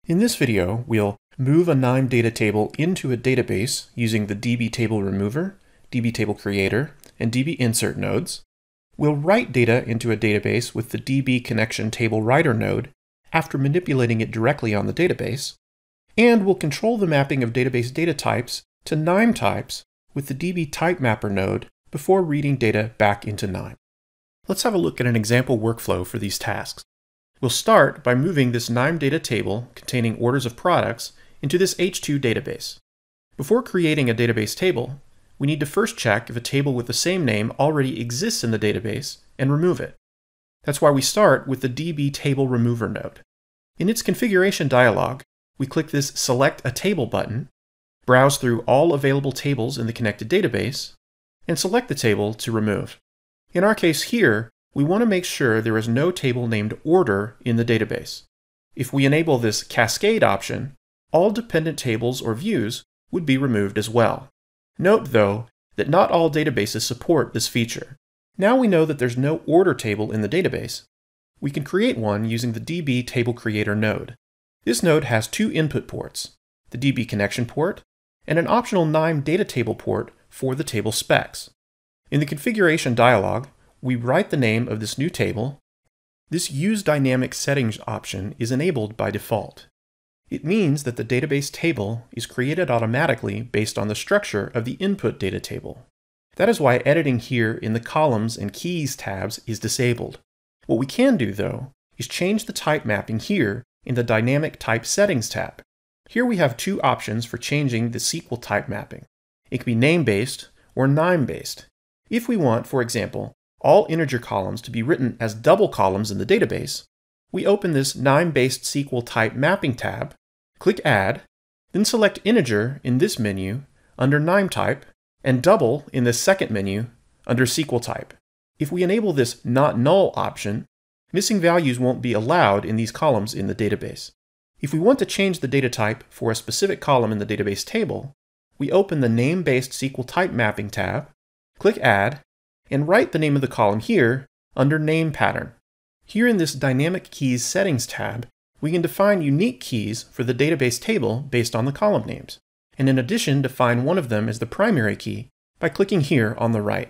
In this video, we'll move a KNIME data table into a database using the DB table remover, DB table creator, and DB insert nodes. We'll write data into a database with the DB connection table writer node after manipulating it directly on the database. And we'll control the mapping of database data types to KNIME types with the DB type mapper node before reading data back into KNIME. Let's have a look at an example workflow for these tasks. We'll start by moving this KNIME data table containing orders of products into this H2 database. Before creating a database table, we need to first check if a table with the same name already exists in the database and remove it. That's why we start with the DB table remover node. In its configuration dialog, we click this Select a Table button, browse through all available tables in the connected database, and select the table to remove. In our case here, we want to make sure there is no table named Order in the database. If we enable this Cascade option, all dependent tables or views would be removed as well. Note, though, that not all databases support this feature. Now we know that there's no order table in the database. We can create one using the DB table creator node. This node has two input ports, the DB connection port and an optional KNIME data table port for the table specs. In the configuration dialog, we write the name of this new table. This Use Dynamic Settings option is enabled by default. It means that the database table is created automatically based on the structure of the input data table. That is why editing here in the Columns and Keys tabs is disabled. What we can do, though, is change the type mapping here in the Dynamic Type Settings tab. Here we have two options for changing the SQL type mapping. It can be name-based or KNIME-based. If we want, for example, all integer columns to be written as double columns in the database, we open this KNIME-based SQL type mapping tab, click Add, then select integer in this menu under KNIME type, and double in this second menu under SQL type. If we enable this Not Null option, missing values won't be allowed in these columns in the database. If we want to change the data type for a specific column in the database table, we open the Name-based SQL type mapping tab, click Add, and write the name of the column here under Name Pattern. Here in this Dynamic Keys Settings tab, we can define unique keys for the database table based on the column names, and in addition define one of them as the primary key by clicking here on the right.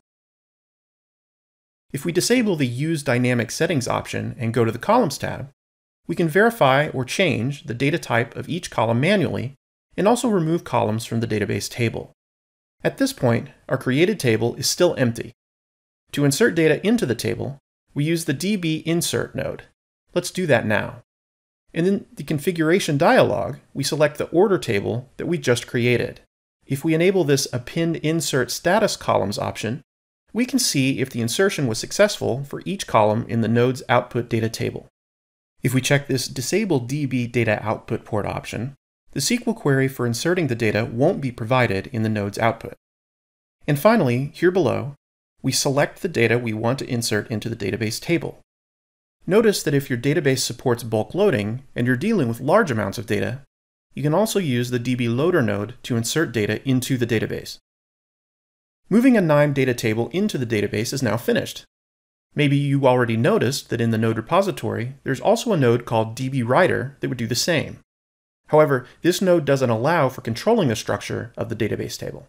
If we disable the Use Dynamic Settings option and go to the Columns tab, we can verify or change the data type of each column manually and also remove columns from the database table. At this point, our created table is still empty. To insert data into the table, we use the DB insert node. Let's do that now. And in the configuration dialog, we select the order table that we just created. If we enable this Append Insert Status Columns option, we can see if the insertion was successful for each column in the node's output data table. If we check this Disable DB Data Output Port option, the SQL query for inserting the data won't be provided in the node's output. And finally, here below, we select the data we want to insert into the database table. Notice that if your database supports bulk loading and you're dealing with large amounts of data, you can also use the DB Loader node to insert data into the database. Moving a KNIME data table into the database is now finished. Maybe you already noticed that in the node repository, there's also a node called DB Writer that would do the same. However, this node doesn't allow for controlling the structure of the database table.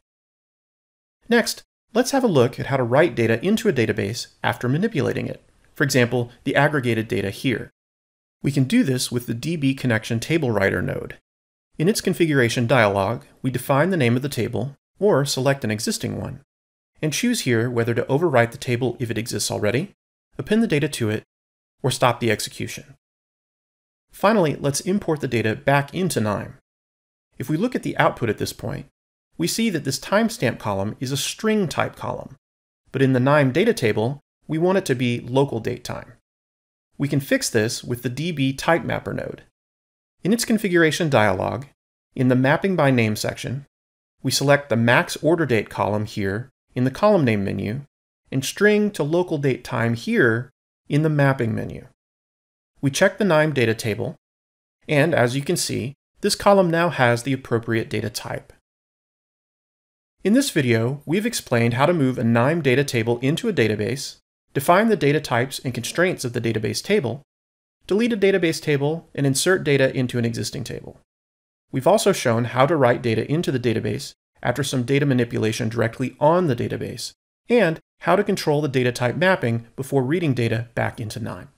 Next, let's have a look at how to write data into a database after manipulating it. For example, the aggregated data here. We can do this with the DB connection table writer node. In its configuration dialog, we define the name of the table, or select an existing one, and choose here whether to overwrite the table if it exists already, append the data to it, or stop the execution. Finally, let's import the data back into KNIME. If we look at the output at this point, we see that this timestamp column is a string type column, but in the KNIME data table, we want it to be local date time. We can fix this with the DB type mapper node. In its configuration dialog, in the Mapping by Name section, we select the max order date column here in the column name menu, and string to local date time here in the mapping menu. We check the KNIME data table, and as you can see, this column now has the appropriate data type. In this video, we've explained how to move a KNIME data table into a database, define the data types and constraints of the database table, delete a database table, and insert data into an existing table. We've also shown how to write data into the database after some data manipulation directly on the database, and how to control the data type mapping before reading data back into KNIME.